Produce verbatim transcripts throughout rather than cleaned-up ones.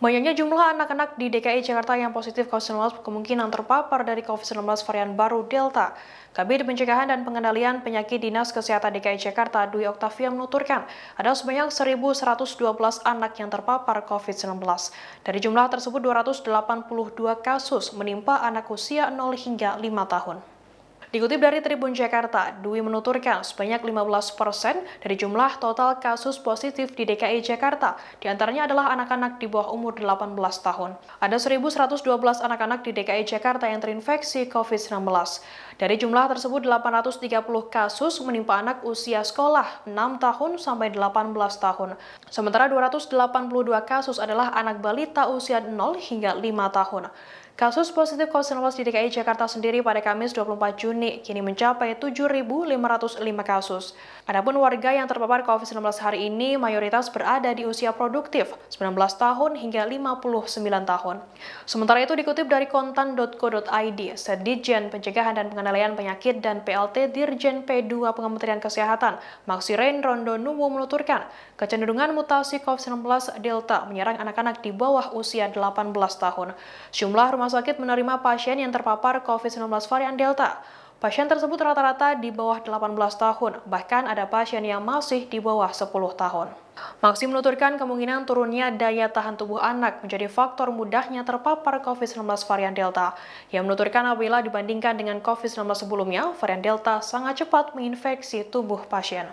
Banyaknya jumlah anak-anak di D K I Jakarta yang positif covid sembilan belas kemungkinan terpapar dari covid sembilan belas varian baru Delta. Kabid Pencegahan dan Pengendalian Penyakit Dinas Kesehatan D K I Jakarta, Dwi Oktavia menuturkan, ada sebanyak seribu seratus dua belas anak yang terpapar covid sembilan belas. Dari jumlah tersebut, dua ratus delapan puluh dua kasus menimpa anak usia nol hingga lima tahun. Dikutip dari Tribun Jakarta, Dwi menuturkan sebanyak lima belas persen dari jumlah total kasus positif di D K I Jakarta, diantaranya adalah anak-anak di bawah umur delapan belas tahun. Ada seribu seratus dua belas anak-anak di D K I Jakarta yang terinfeksi covid sembilan belas. Dari jumlah tersebut, delapan ratus tiga puluh kasus menimpa anak usia sekolah enam tahun sampai delapan belas tahun. Sementara dua ratus delapan puluh dua kasus adalah anak balita usia nol hingga lima tahun. Kasus positif covid sembilan belas di D K I Jakarta sendiri pada Kamis dua puluh empat Juni kini mencapai tujuh ribu lima ratus lima kasus. Adapun warga yang terpapar covid sembilan belas hari ini mayoritas berada di usia produktif sembilan belas tahun hingga lima puluh sembilan tahun. Sementara itu dikutip dari kontan titik co titik i d, Setdijen Pencegahan dan Pengendalian Penyakit dan P L T Dirjen P dua Kementerian Kesehatan, Maxirein Rondonuwu menuturkan, kecenderungan mutasi covid sembilan belas Delta menyerang anak-anak di bawah usia delapan belas tahun. Jumlah rumah sakit menerima pasien yang terpapar covid sembilan belas varian Delta. Pasien tersebut rata-rata di bawah delapan belas tahun, bahkan ada pasien yang masih di bawah sepuluh tahun. Maksi menuturkan kemungkinan turunnya daya tahan tubuh anak menjadi faktor mudahnya terpapar covid sembilan belas varian Delta. Ia menuturkan apabila dibandingkan dengan covid sembilan belas sebelumnya, varian Delta sangat cepat menginfeksi tubuh pasien.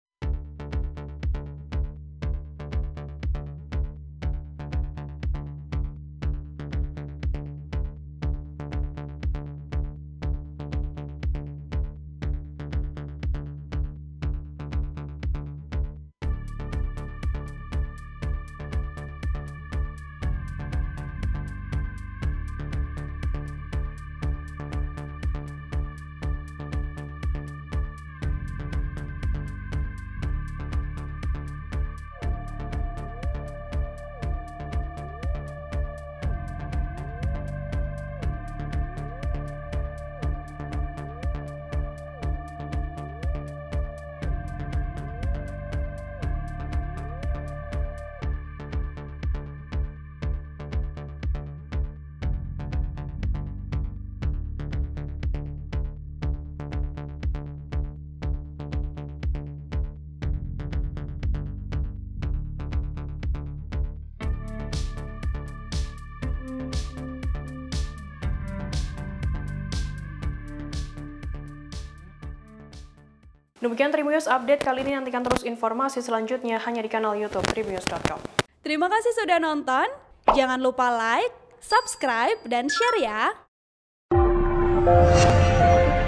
Demikian Tribunnews Update kali ini, nantikan terus informasi selanjutnya hanya di kanal YouTube tribunnews dot com. Terima kasih sudah nonton, jangan lupa like, subscribe, dan share ya!